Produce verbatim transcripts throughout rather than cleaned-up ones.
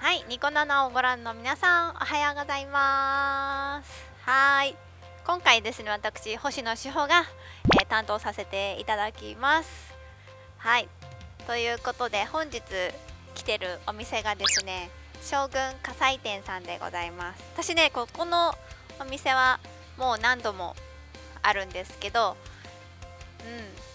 はい、ニコ生をご覧の皆さん、おはようございます。はい、今回ですね、私星野志保が、えー、担当させていただきます。はい、ということで本日来てるお店がですね、将軍火災店さんでございます。私ね、ここのお店はもう何度もあるんですけど、うん、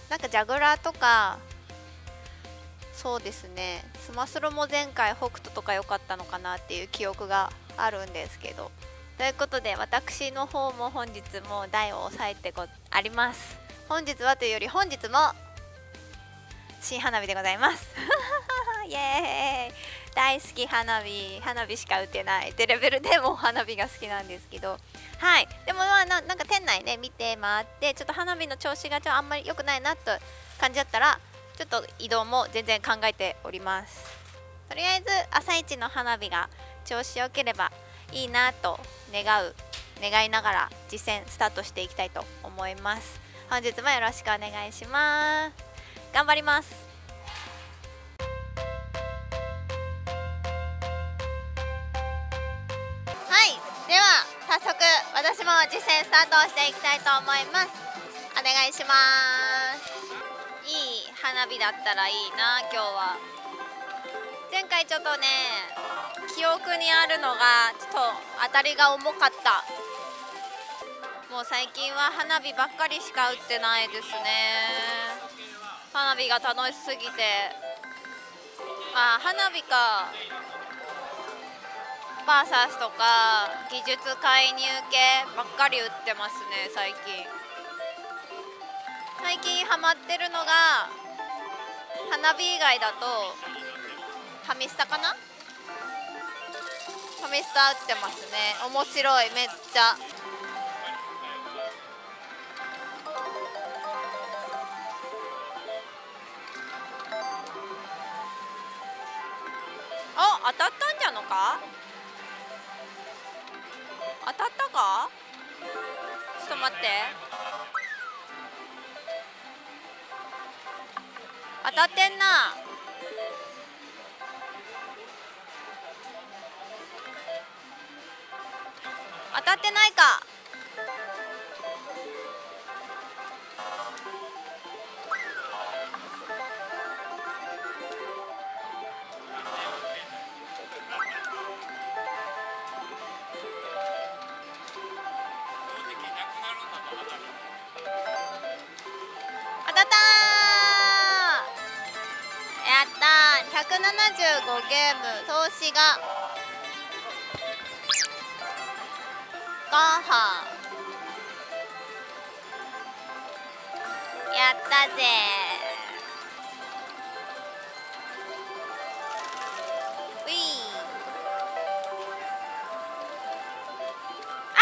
なんかジャグラーとか。そうですね、スマスロも前回北斗とか良かったのかなっていう記憶があるんですけど、ということで私の方も本日も台を押さえてごあります。本日はというより本日も新花火でございますイエーイ、大好き花火、花火しか打てないってレベルでも花火が好きなんですけど、はい、でもまあ な, なんか店内ね見て回って、ちょっと花火の調子がちょあんまり良くないなと感じだったらちょっと移動も全然考えております。とりあえず朝一の花火が調子良ければいいなと願う願いながら実践スタートしていきたいと思います。本日もよろしくお願いします。頑張ります。はい、では早速私も実践スタートしていきたいと思います。お願いします。いい花火だったらいいな。今日は前回ちょっとね記憶にあるのがちょっと当たりが重かった。もう最近は花火ばっかりしか打ってないですね。花火が楽しすぎて、あ、花火かバーサスとか技術介入系ばっかり打ってますね。最近最近ハマってるのが花火以外だとファミスタかな。ファミスタ打ってますね。面白い、めっちゃ。あ、当たったんじゃのか。当たったか。ちょっと待って、当たってんな。当たってないか。当たったー。やったー。ひゃくななじゅうごゲーム投資がガーハー。やったぜー。ウィー。あ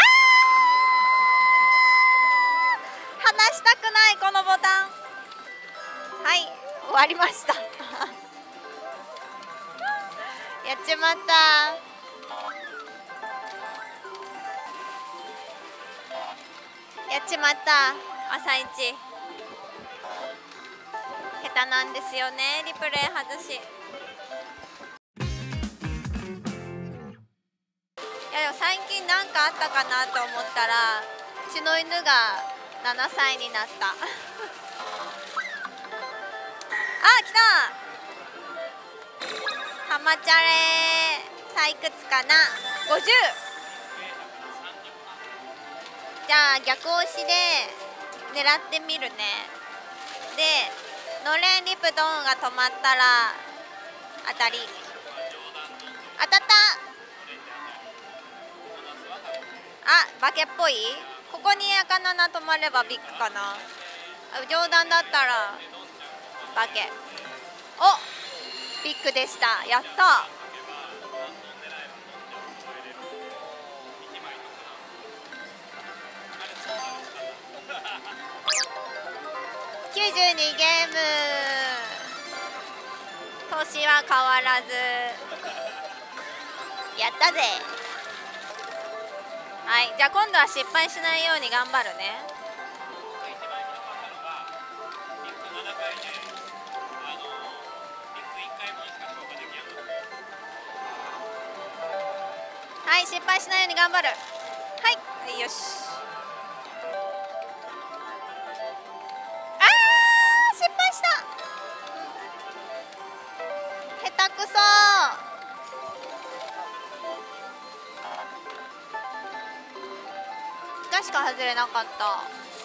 ー、離したくないこのボタン。はい、終わりましたやっちまった。やっちまった。朝一下手なんですよね、リプレイ外し。いやでも最近なんかあったかなと思ったら、うちの犬がななさいになったあ、来た。ハマチャレさあいくつかな。ごじゅう。じゃあ逆押しで狙ってみるね。でのれんリプドンが止まったら当たり。当たった。あ、化けっぽい。ここに赤なな止まればビッグかな。冗談だったら化け。お、ビッグでした。やった。きゅうじゅうにゲーム。投資は変わらず。やったぜ。はい、じゃあ今度は失敗しないように頑張るね。 はい、失敗しないように頑張る。はい、よし。あー、失敗した。下手くそー。がしか外れなかった。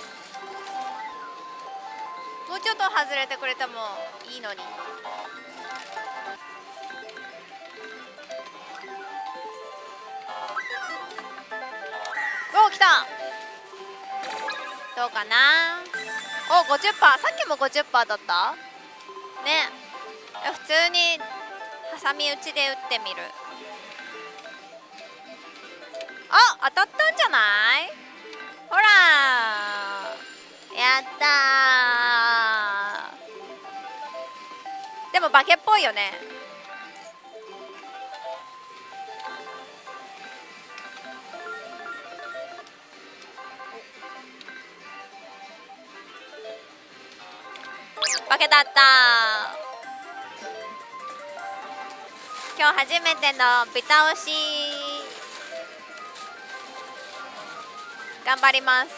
もうちょっと外れてくれてもいいのに。おー、来た。どうかな。お、ごじゅっパーセント。さっきも ごじゅっパーセント だったね。普通にハサミ打ちで打ってみる。あ、当たったんじゃない？ほらー、やったー。でも化けっぽいよね。化けだった。今日初めてのビタ押し、頑張ります。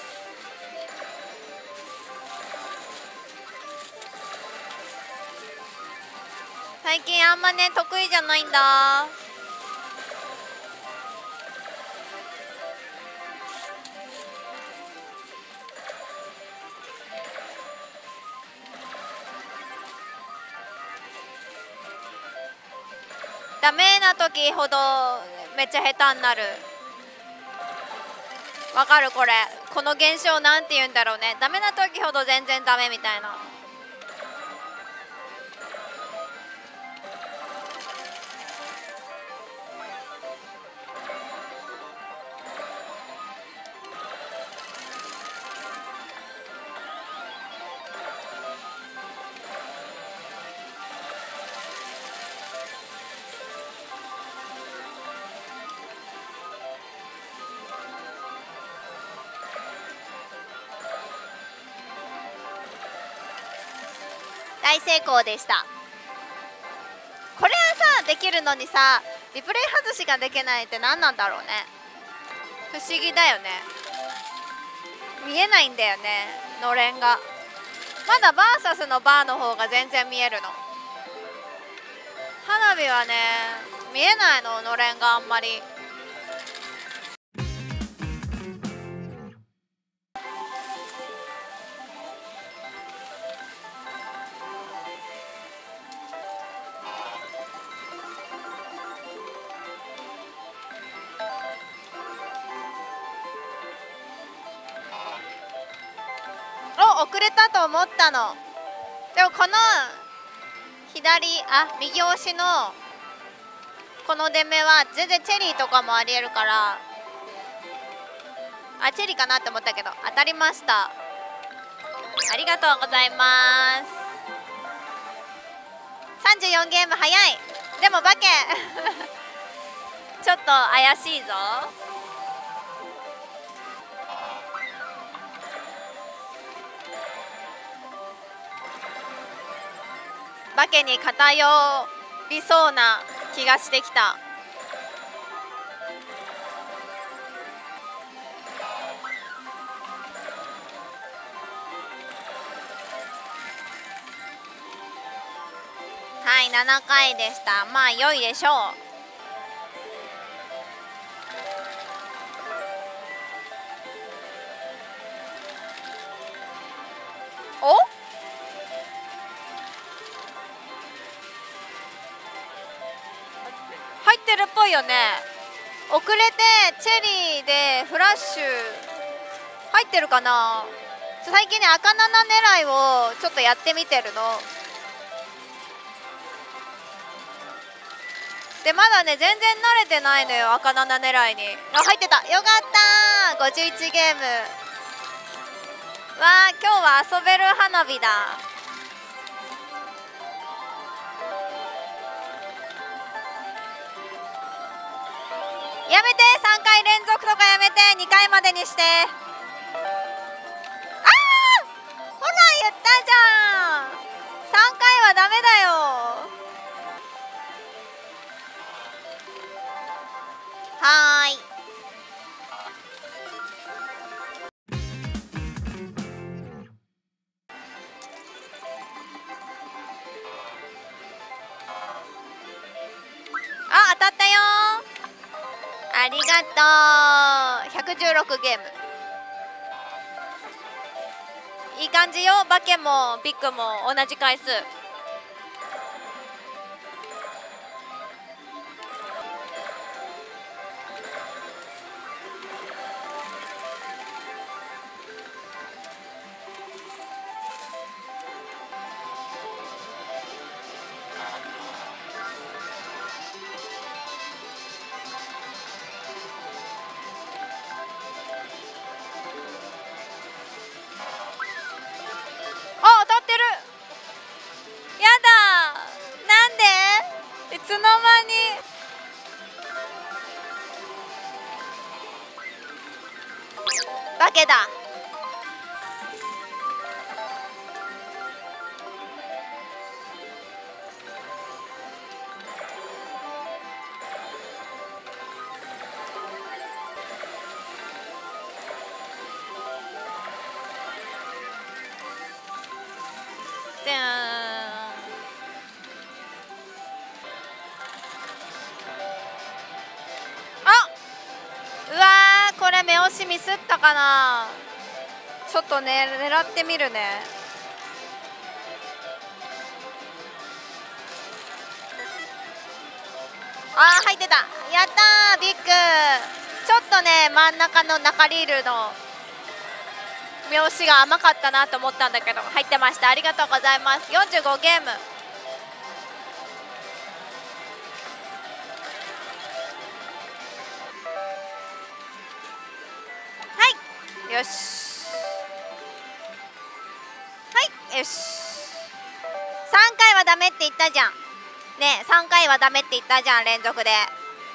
最近あんまね得意じゃないんだ。ダメな時ほどめっちゃ下手になる。わかる？これこの現象なんて言うんだろうね。ダメな時ほど全然ダメみたいな。大成功でした。これはさできるのにさ、リプレイ外しができないって何なんだろうね。不思議だよね。見えないんだよね、のれんが。まだバーサスのバーの方が全然見えるの。花火はね見えないの、のれんがあんまり。お、遅れたと思ったの。でもこの左、あ、右押しのこの出目は全然チェリーとかもありえるから、あ、チェリーかなって思ったけど当たりました。ありがとうございます。さんじゅうよんゲーム早い。でもバケちょっと怪しいぞ。バケに偏りそうな気がしてきた。はい、ななかいでした。まあ良いでしょう。お、入ってるっぽいよね。遅れてチェリーでフラッシュ入ってるかな。最近ね赤なな狙いをちょっとやってみてるので、まだね全然慣れてないのよ、赤なな狙いに。あ、入ってた、よかった。ごじゅういちゲーム。わあ、今日は遊べる花火だ。やめて、さんかい連続とかやめて、にかいまでにして。ああ、ほら言ったじゃん。さんかいはダメだよ。はーい。 がとう。ひゃくじゅうろくゲーム、いい感じよ。バケもビッグも同じ回数。あ、当たってる。やだ、なんでいつの間に。バケだ。でーん。あ、うわー、これ目押しミスったかな。ちょっとね、狙ってみるね。あー、入ってた。やったー、ビッグ。ちょっとね、真ん中の中リールの目押しが甘かったなと思ったんだけど入ってました。ありがとうございます。よんじゅうごゲーム。はい、よし。はい、よし。さんかいはダメって言ったじゃんね。えさんかいはダメって言ったじゃん、連続で。はい、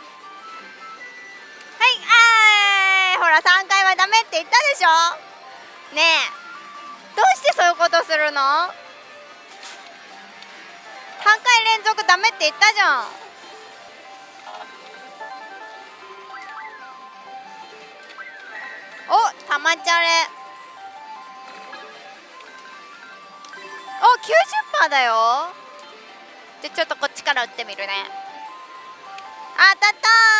あーい、ほらさんかいはダメって言ったでしょねえ、どうしてそういうことするの。さんかい連続ダメって言ったじゃん。お、たまっちゃれ。お、きゅうじゅっパーセント だよ。じゃちょっとこっちから打ってみるね。あ、当た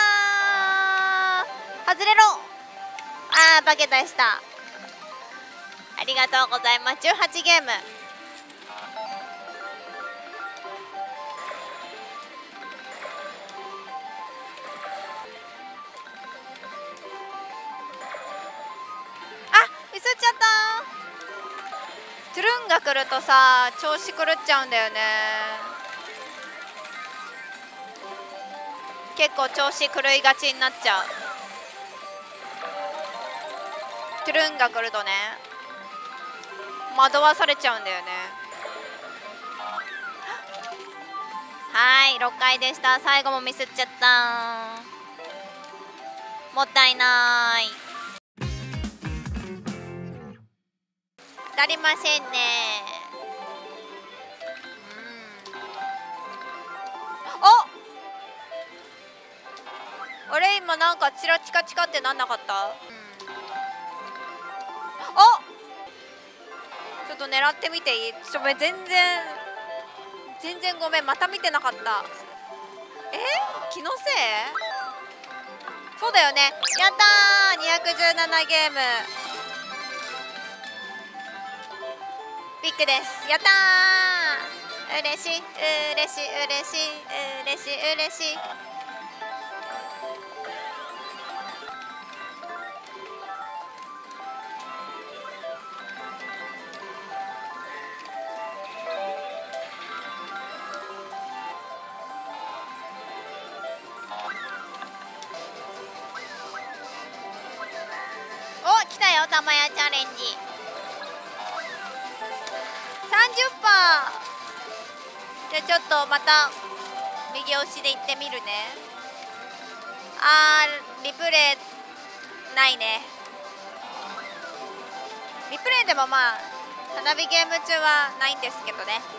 ったー。外れろ。あー、バケでした。ありがとうございます。じゅうはちゲーム。ミスっちゃった。トゥルンが来るとさ、調子狂っちゃうんだよね。結構調子狂いがちになっちゃう。トゥルンが来るとね、惑わされちゃうんだよね。はい、ろっかいでした。最後もミスっちゃった。もったいない。当たりませんね。うん。あ、あれ今なんかチラチカチカってなんなかった？うん、あ、ちょっと狙ってみていい？ちょ、ごめん、全然全然ごめん、また見てなかった。え、気のせい？そうだよね。やったー、にひゃくじゅうななゲーム。ビッグです。やったー、嬉しい嬉しい嬉しい嬉しい嬉しい。お、来たよ、たまやチャレンジ。さんじゅっパーセント。じゃあちょっとまた右押しで行ってみるね。あー、リプレイないね。リプレイでもまあ花火ゲーム中はないんですけどね。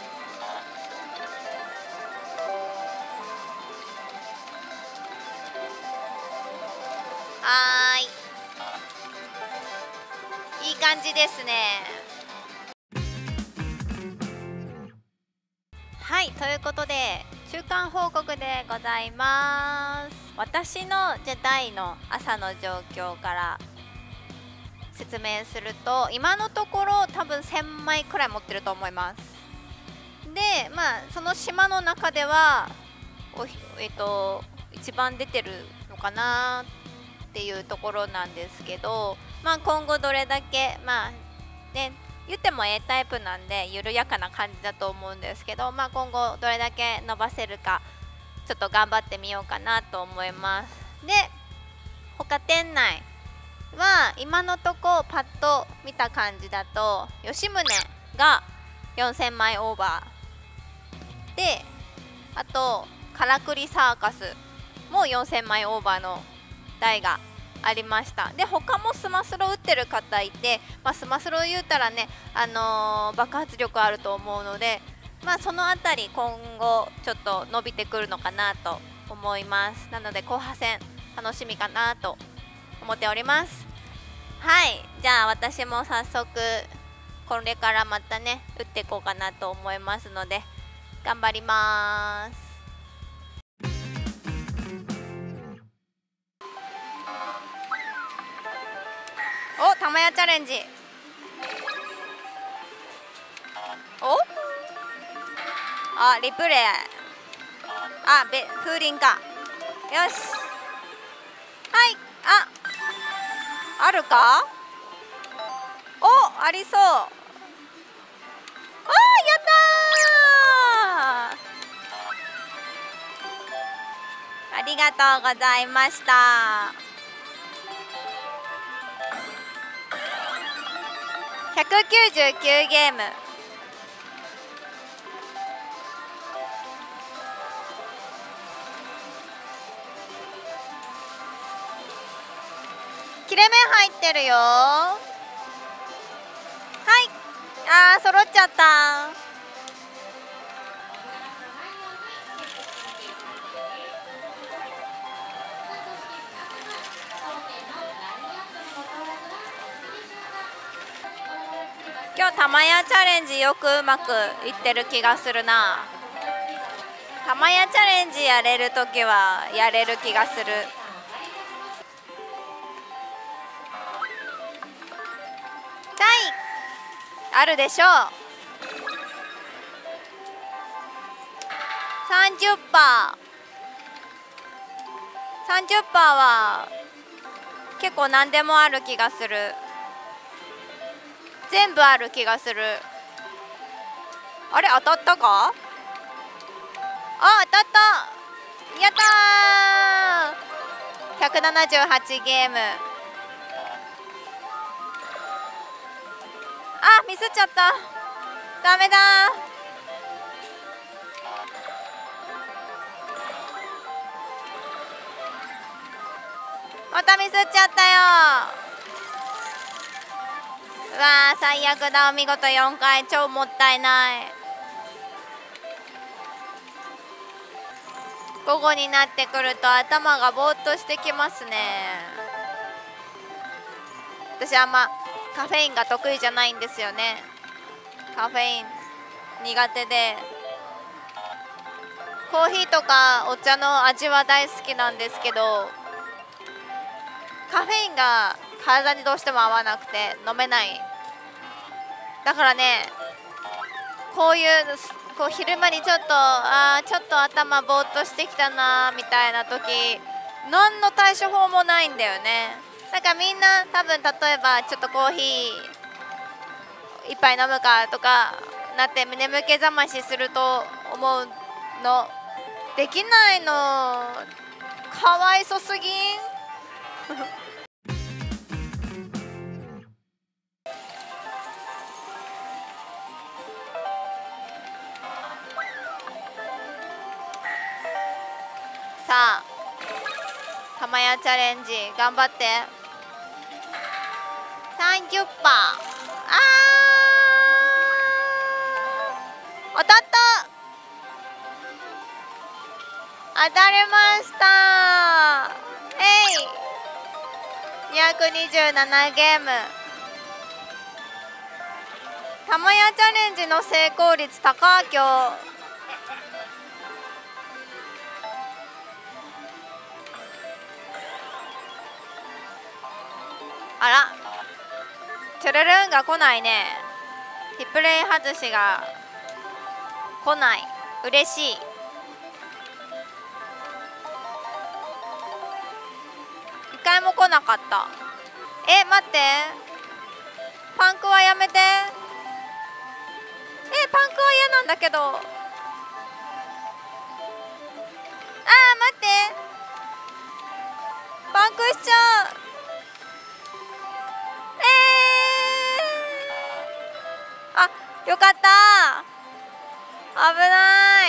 はーい、いい感じですね。はい、ということで中間報告でございます。 私のじゃ大の朝の状況から説明すると、今のところ多分せんまいくらい持ってると思います。でまあその島の中ではおえっと一番出てるのかなっていうところなんですけど、まあ今後どれだけまあね言っても A タイプなんで緩やかな感じだと思うんですけど、まあ今後どれだけ伸ばせるかちょっと頑張ってみようかなと思います。で他店内は今のとこパッと見た感じだと吉宗がよんせんまいオーバーで、あとからくりサーカスもよんせんまいオーバーの台がありました。で他もスマスロ打ってる方いて、まあ、スマスロ言うたらね、あのー、爆発力あると思うので、まあ、そのあたり今後ちょっと伸びてくるのかなと思います。なので後半戦楽しみかなと思っております。はい、じゃあ私も早速これからまたね打っていこうかなと思いますので頑張ります。お、玉屋チャレンジ。おあ、リプレイ。あ、べ風鈴か。よし。はい、ああるか。お、ありそう。あー、やったー。ありがとうございました。ひゃくきゅうじゅうきゅうゲーム。切れ目入ってるよ。はい、あー揃っちゃった。今日玉屋チャレンジよくうまくいってる気がするな。玉屋チャレンジやれるときはやれる気がする。あるでしょう。 さんじゅっパーセント さんじゅっパーセント は結構何でもある気がする。全部ある気がする。あれ当たったか。あ、当たった。やったー。ひゃくななじゅうはちゲーム。あ、ミスっちゃった。ダメだ。またミスっちゃったよ。うわー、最悪だ。お見事よんかい。超もったいない。午後になってくると頭がぼーっとしてきますね。私あんまカフェインが得意じゃないんですよね。カフェイン苦手で、コーヒーとかお茶の味は大好きなんですけど、カフェインが体にどうしても合わなくて飲めない。だからね、こういうこう昼間にちょっとあーちょっと頭ぼーっとしてきたなみたいな時、何の対処法もないんだよね。なんかみんな多分例えばちょっとコーヒー一杯飲むかとかなって眠気覚ましすると思うの、できないの。かわいそすぎんさあ玉屋チャレンジ頑張って。さんじゅっパーセント。あー当たった。当たりました。えいにひゃくにじゅうななゲーム。玉屋チャレンジの成功率高い今日。 あら、チュルルンが来ないね。リプレイ外しが来ない。嬉しい。一回も来なかった。え、待って、パンクはやめて。え、パンクは嫌なんだけど。あー、待って、パンクしちゃう。えー、あ、よかった。危ない。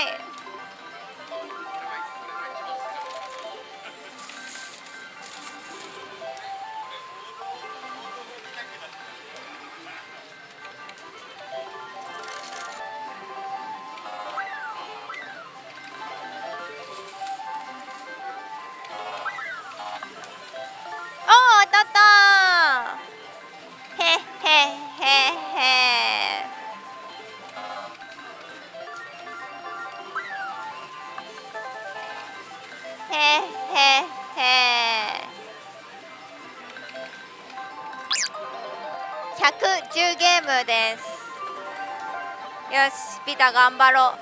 おー、当たったー。へっへっへっへ。へっへっへ。ひゃくじゅうゲームです。よし、ビタ頑張ろう。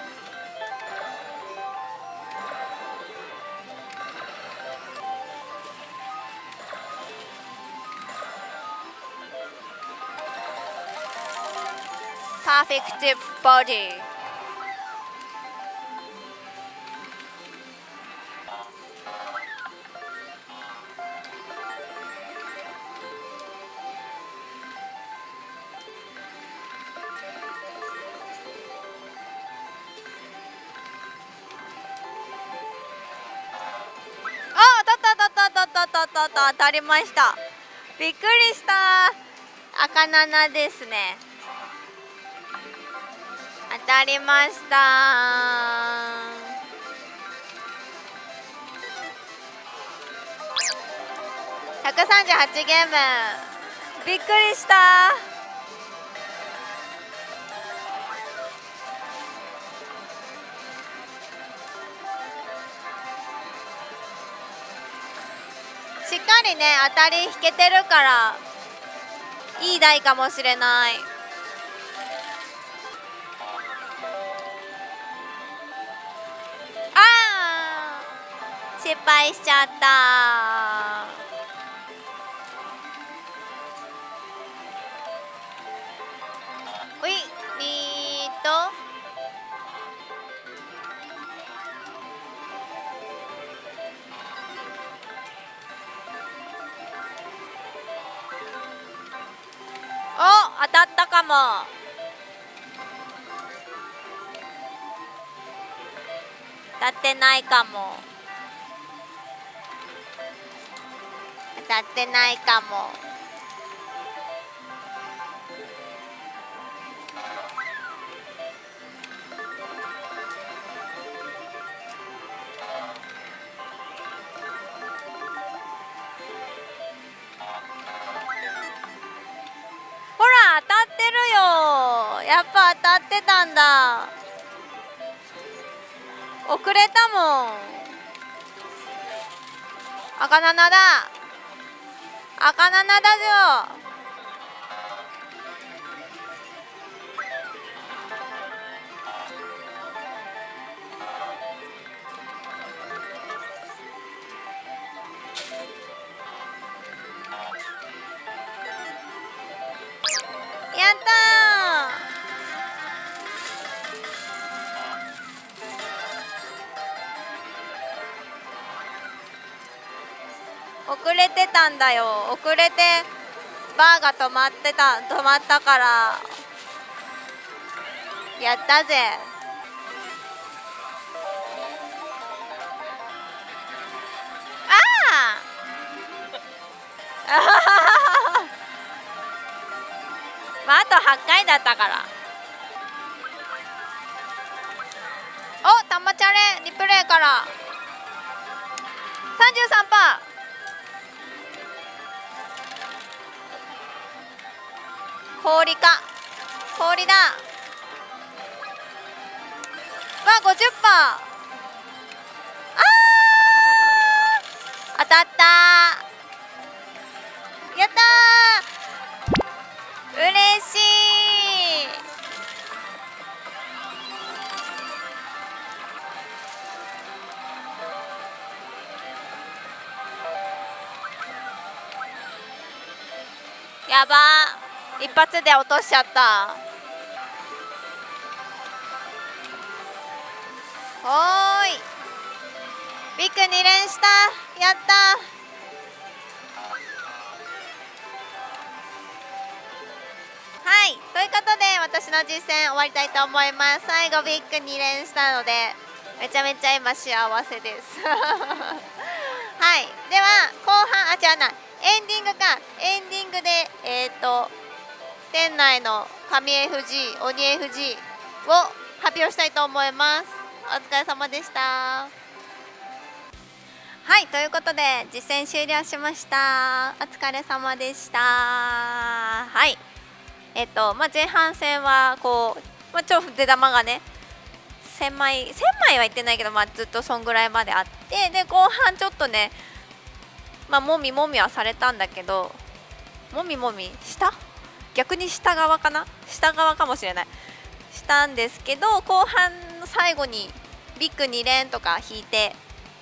パーフェクトボディ。あ、当たった当たった当たった当たった当たりました。びっくりした。赤ななですね。当たりました。ひゃくさんじゅうはちゲーム。びっくりした。しっかりね、当たり引けてるからいい台かもしれない。あー、失敗しちゃった。おい、リートお、当たったかも。当たってないかも。当たってないかも。ほら、当たってるよ。やっぱ当たってたんだ。遅れたもん。赤ななだ。赤ななだぞ。やったー。遅れてたんだよ。遅れてバーが止まってた止まったからやったぜ。ああまあ、あとはちかいだったから。お、たまチャレリプレイからさんじゅうさんパーセント。氷か氷だ。わ、ごじゅっパーセント。あー、当たったやったー、嬉しい。やばー、一発で落としちゃった。おーい、ビッグに連した。やった。はい、ということで私の実践終わりたいと思います。最後ビッグに連したのでめちゃめちゃ今幸せですはい、では後半、あ、違うな、エンディングか。エンディングでえっ、ー、と店内の神 エフジー、鬼 エフジー を発表したいと思います。お疲れ様でした。はい、ということで実践終了しました。お疲れ様でした。はい、えっとまあ、前半戦はこう、まあ、超出玉がねせんまいせんまいはいってないけど、まあ、ずっとそんぐらいまであって、で後半ちょっとね、まあ、もみもみはされたんだけど、もみもみ下逆に下側かな、下側かもしれない、したんですけど、後半の最後にビッグに連とか引いて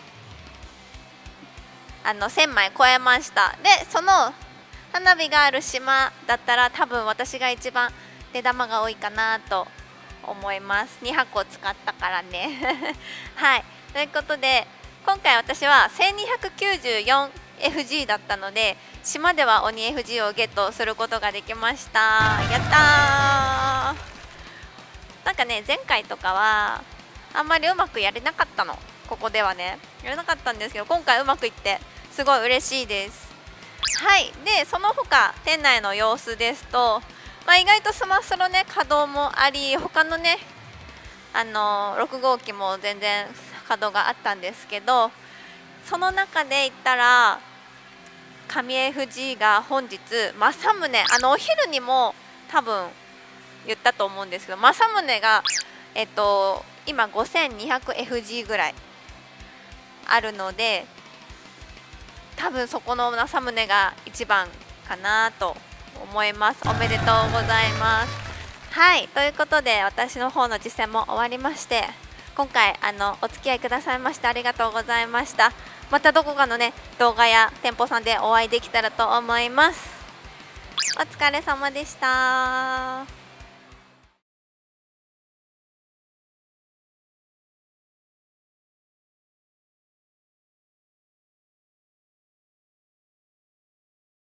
あのせんまい超えました。でその花火がある島だったら多分私が一番出玉が多いかなと思います。にはこ使ったからねはい、ということで今回私はせんにひゃくきゅうじゅうよんエフジー だったので、島では鬼 エフジー をゲットすることができました。やったー。なんかね、前回とかはあんまりうまくやれなかったの、ここではねやれなかったんですけど、今回うまくいってすごい嬉しいです。はい、でその他店内の様子ですと、まあ、意外とスマスロね稼働もあり、他のねあのろく号機も全然稼働があったんですけど、その中で言ったら神 エフジー が本日政宗、あのお昼にも多分言ったと思うんですけど、政宗がえっと今 ごせんにひゃくエフジー ぐらいあるので、多分そこの政宗が一番かなと思います。おめでとうございます。はい、ということで私の方の実践も終わりまして、今回あのお付き合いくださいましてありがとうございました。またどこかのね動画や店舗さんでお会いできたらと思います。お疲れ様でした。